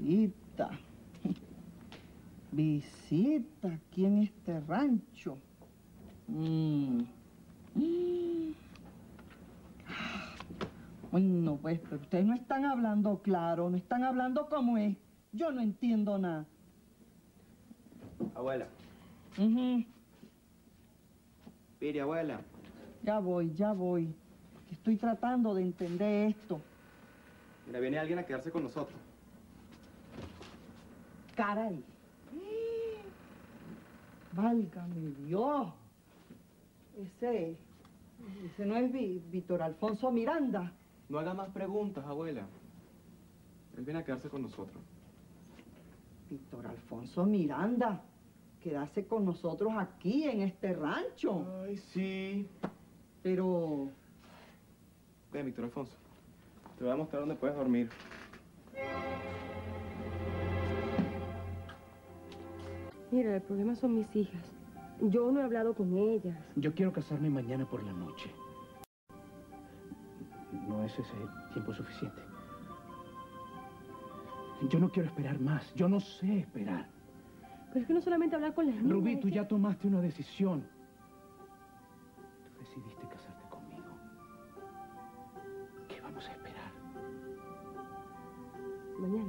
visita. Visita aquí en este rancho. Bueno, pues, pero ustedes no están hablando claro, no están hablando como es. Yo no entiendo nada. Abuela. Mire, abuela. Ya voy. Estoy tratando de entender esto. Mira, viene alguien a quedarse con nosotros. Caray. Válgame Dios. Ese no es Víctor Alfonso Miranda. No haga más preguntas, abuela. Él viene a quedarse con nosotros. Víctor Alfonso Miranda. Quedarse con nosotros aquí, en este rancho. Ay, sí. Pero... Ven, Víctor Alfonso. Te voy a mostrar dónde puedes dormir. Mira, el problema son mis hijas. Yo no he hablado con ellas. Yo quiero casarme mañana por la noche. ¿No es ese tiempo suficiente? Yo no quiero esperar más. Yo no sé esperar. Pero es que no solamente hablar con las niñas. Rubí, tú ya tomaste una decisión. Tú decidiste casarte conmigo. ¿Qué vamos a esperar? Mañana.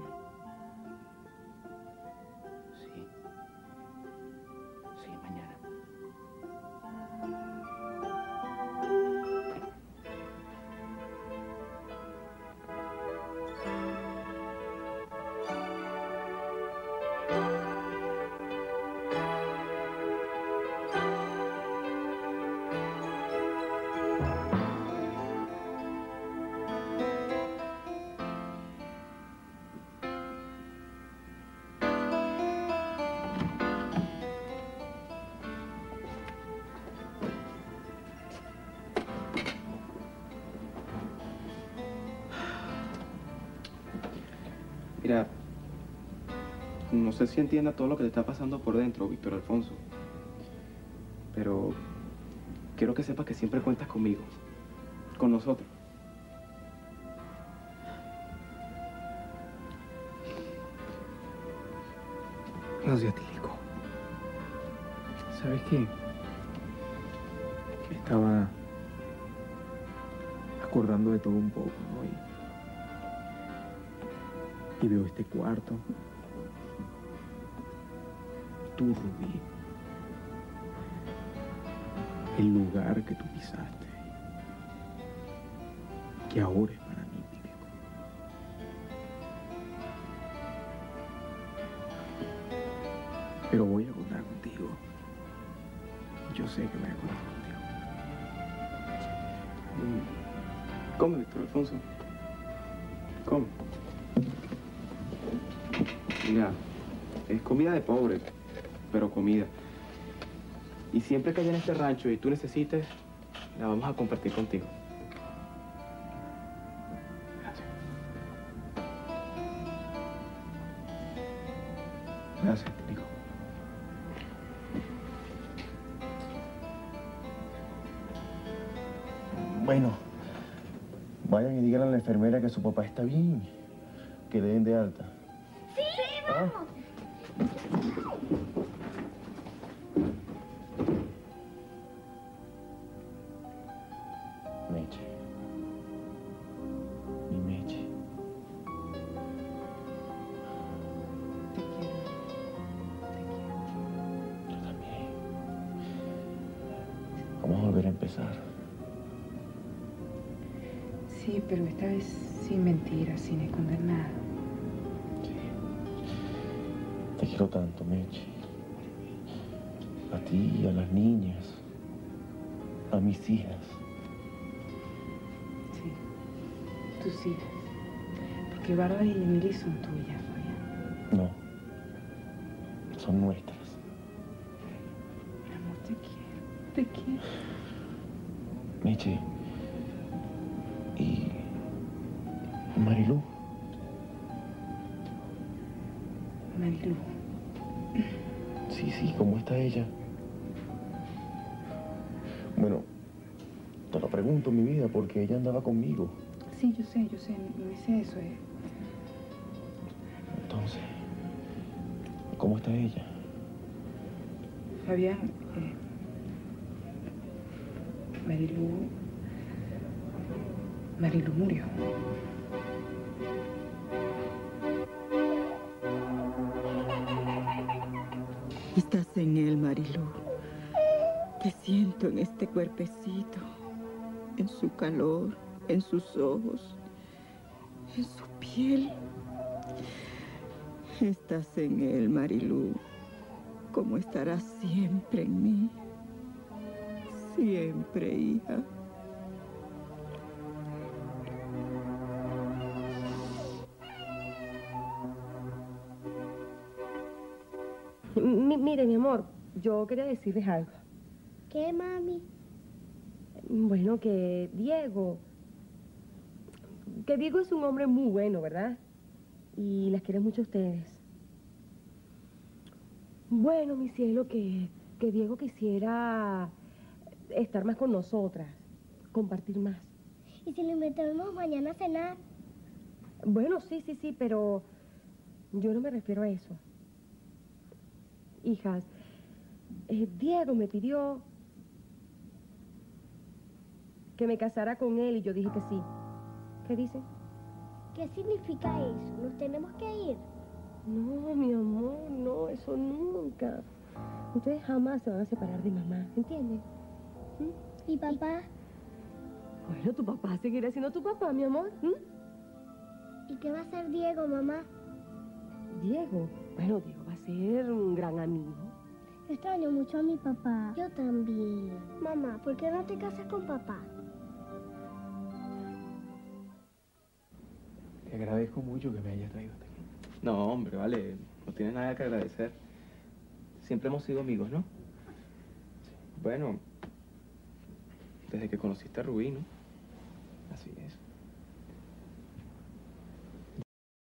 Sí. Sí, mañana. Mira, no sé si entienda todo lo que te está pasando por dentro, Víctor Alfonso. Pero quiero que sepas que siempre cuentas conmigo. Con nosotros. Gracias, Tilico. ¿Sabes qué? Me estaba acordando de todo un poco, ¿no? Y veo este cuarto. Tú, Rubí. El lugar que tú pisaste. Que ahora es para mí, Tilico. Pero voy a contar contigo. Yo sé que voy a contar contigo. Come, Víctor Alfonso. Come. Mira, es comida de pobre, pero comida. Y siempre que haya en este rancho y tú necesites, la vamos a compartir contigo. Gracias. Gracias, Tilico. Bueno, vayan y díganle a la enfermera que su papá está bien, que le den de alta. ¡Sí, vamos! Meche. Mi Meche. Te quiero. Yo también. Vamos a volver a empezar. Sí, pero esta vez sin mentiras, sin esconder nada. Te quiero tanto, Meche. A ti, a las niñas, a mis hijas. Sí, tus hijas. Porque Bárbara y Emily son tuyas, Fabián. No, son nuestras. Mi amor, te quiero. Meche. Y... Marilú. Marilu. Sí, ¿cómo está ella? Bueno, te lo pregunto, mi vida, porque ella andaba conmigo. Sí, yo sé, no hice eso. Entonces, ¿cómo está ella? Fabián, Marilu murió. Estás en él, Marilu. Te siento en este cuerpecito, en su calor, en sus ojos, en su piel. Estás en él, Marilu, como estarás siempre en mí. Siempre, hija. Mire, mi amor, yo quería decirles algo. ¿Qué, mami? Bueno, que Diego es un hombre muy bueno, ¿verdad? Y las quiere mucho a ustedes. Bueno, mi cielo, que Diego quisiera estar más con nosotras, compartir más. ¿Y si lo invitamos mañana a cenar? Bueno, sí, pero yo no me refiero a eso. Hijas, Diego me pidió que me casara con él y yo dije que sí. ¿Qué dice? ¿Qué significa eso? ¿Nos tenemos que ir? No, mi amor, no, eso nunca. Ustedes jamás se van a separar de mamá, ¿entienden? ¿Mm? ¿Y papá? Bueno, tu papá seguirá siendo tu papá, mi amor. ¿Y qué va a hacer Diego, mamá? Diego, bueno, Diego va a ser un gran amigo. Yo extraño mucho a mi papá. Yo también. Mamá, ¿por qué no te casas con papá? Te agradezco mucho que me hayas traído hasta aquí. No, hombre, vale, no tienes nada que agradecer. Siempre hemos sido amigos, ¿no? Bueno, desde que conociste a Rubí, ¿no? Así es.